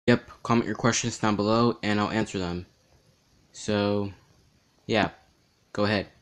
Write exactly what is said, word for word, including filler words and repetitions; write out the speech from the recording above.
Yep, comment your questions down below and I'll answer them. So, yeah, go ahead.